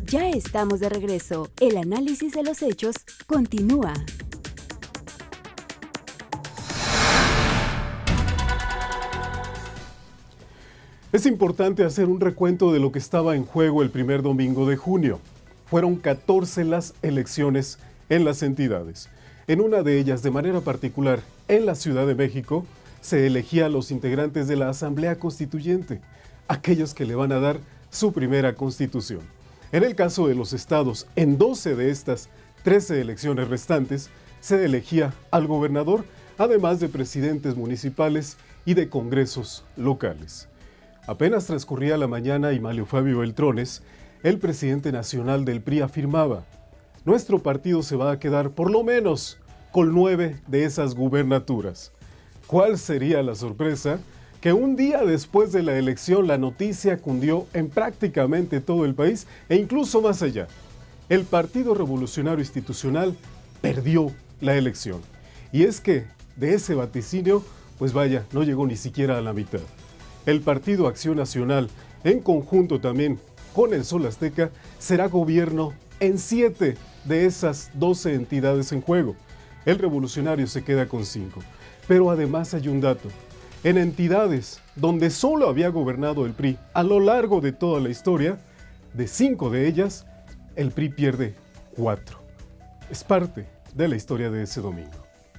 Ya estamos de regreso. El análisis de los hechos continúa. Es importante hacer un recuento de lo que estaba en juego el primer domingo de junio. Fueron 14 las elecciones en las entidades. En una de ellas, de manera particular, en la Ciudad de México, se elegía a los integrantes de la Asamblea Constituyente, aquellos que le van a dar su primera constitución. En el caso de los estados, en 12 de estas 13 elecciones restantes, se elegía al gobernador, además de presidentes municipales y de congresos locales. Apenas transcurría la mañana y Manlio Fabio Beltrones, el presidente nacional del PRI, afirmaba: nuestro partido se va a quedar por lo menos con 9 de esas gubernaturas. ¿Cuál sería la sorpresa? Que un día después de la elección la noticia cundió en prácticamente todo el país e incluso más allá. El Partido Revolucionario Institucional perdió la elección. Y es que de ese vaticinio, pues vaya, no llegó ni siquiera a la mitad. El Partido Acción Nacional, en conjunto también con el Sol Azteca, será gobierno en 7 de esas 12 entidades en juego. El Revolucionario se queda con 5. Pero además hay un dato. En entidades donde solo había gobernado el PRI a lo largo de toda la historia, de 5 de ellas, el PRI pierde 4. Es parte de la historia de ese domingo.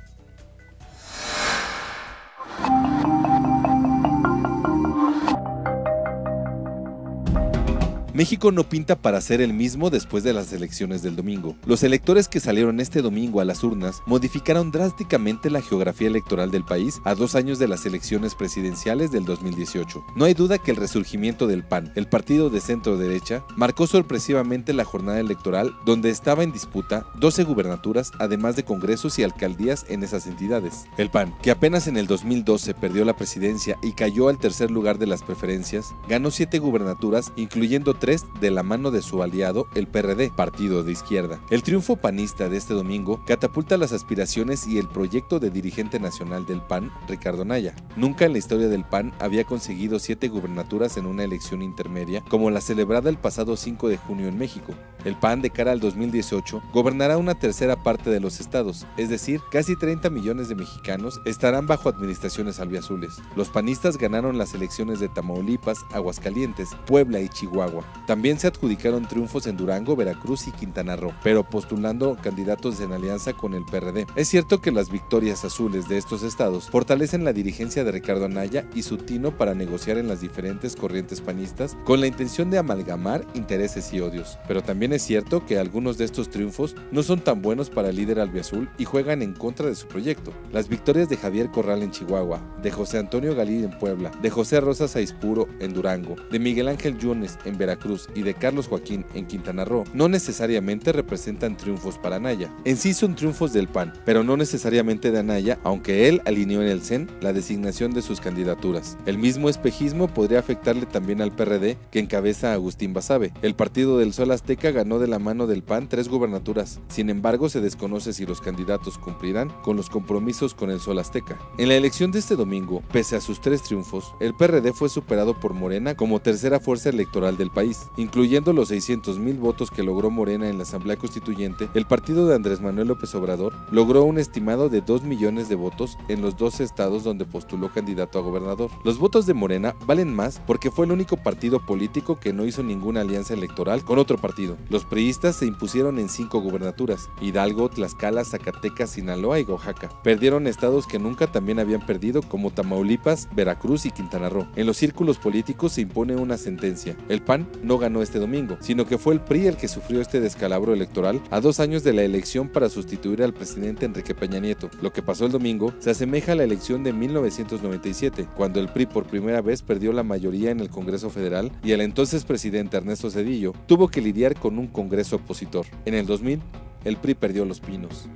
México no pinta para ser el mismo después de las elecciones del domingo. Los electores que salieron este domingo a las urnas modificaron drásticamente la geografía electoral del país a 2 años de las elecciones presidenciales del 2018. No hay duda que el resurgimiento del PAN, el partido de centro derecha, marcó sorpresivamente la jornada electoral, donde estaba en disputa 12 gubernaturas, además de congresos y alcaldías en esas entidades. El PAN, que apenas en el 2012 perdió la presidencia y cayó al tercer lugar de las preferencias, ganó 7 gubernaturas, incluyendo 3 de la mano de su aliado, el PRD, partido de izquierda. El triunfo panista de este domingo catapulta las aspiraciones y el proyecto de dirigente nacional del PAN, Ricardo Anaya. Nunca en la historia del PAN había conseguido 7 gubernaturas en una elección intermedia como la celebrada el pasado 5 de junio en México. El PAN, de cara al 2018, gobernará una tercera parte de los estados, es decir, casi 30 millones de mexicanos estarán bajo administraciones albiazules. Los panistas ganaron las elecciones de Tamaulipas, Aguascalientes, Puebla y Chihuahua. También se adjudicaron triunfos en Durango, Veracruz y Quintana Roo, pero postulando candidatos en alianza con el PRD. Es cierto que las victorias azules de estos estados fortalecen la dirigencia de Ricardo Anaya y su tino para negociar en las diferentes corrientes panistas con la intención de amalgamar intereses y odios. Pero también es cierto que algunos de estos triunfos no son tan buenos para el líder albiazul y juegan en contra de su proyecto. Las victorias de Javier Corral en Chihuahua, de José Antonio Galí en Puebla, de José Rosa Saispuro en Durango, de Miguel Ángel Yunes en Veracruz y de Carlos Joaquín en Quintana Roo no necesariamente representan triunfos para Anaya. En sí son triunfos del PAN, pero no necesariamente de Anaya, aunque él alineó en el CEN la designación de sus candidaturas. El mismo espejismo podría afectarle también al PRD, que encabeza a Agustín Basabe. El partido del Sol Azteca ganó de la mano del PAN 3 gubernaturas. Sin embargo, se desconoce si los candidatos cumplirán con los compromisos con el Sol Azteca. En la elección de este domingo, pese a sus 3 triunfos, el PRD fue superado por Morena como tercera fuerza electoral del país. Incluyendo los 600,000 votos que logró Morena en la Asamblea Constituyente, el partido de Andrés Manuel López Obrador logró un estimado de 2 millones de votos en los 12 estados donde postuló candidato a gobernador. Los votos de Morena valen más porque fue el único partido político que no hizo ninguna alianza electoral con otro partido. Los priistas se impusieron en 5 gubernaturas: Hidalgo, Tlaxcala, Zacatecas, Sinaloa y Oaxaca. Perdieron estados que nunca también habían perdido, como Tamaulipas, Veracruz y Quintana Roo. En los círculos políticos se impone una sentencia: el PAN no ganó este domingo, sino que fue el PRI el que sufrió este descalabro electoral a 2 años de la elección para sustituir al presidente Enrique Peña Nieto. Lo que pasó el domingo se asemeja a la elección de 1997, cuando el PRI por primera vez perdió la mayoría en el Congreso Federal y el entonces presidente Ernesto Zedillo tuvo que lidiar con un Congreso opositor. En el 2000, el PRI perdió Los Pinos.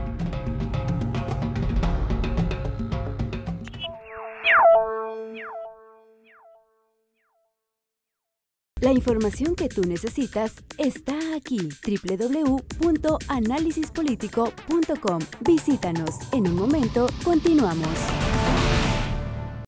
La información que tú necesitas está aquí. www.análisispolitico.com. Visítanos. En un momento, continuamos.